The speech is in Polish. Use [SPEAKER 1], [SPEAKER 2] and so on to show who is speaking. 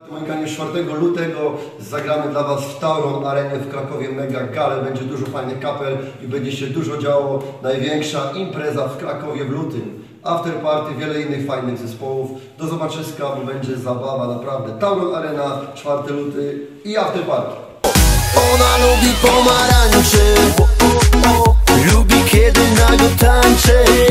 [SPEAKER 1] Monika, 4 lutego zagramy dla Was w Tauron Arenie w Krakowie Mega Galę. Będzie dużo fajnych kapel i będzie się dużo działo. Największa impreza w Krakowie w lutym. After party, wiele innych fajnych zespołów. Do zobaczyska, bo będzie zabawa naprawdę. Tauron Arena, 4 luty i after party.
[SPEAKER 2] Ona lubi pomarańcze, lubi kiedy nago tańczę.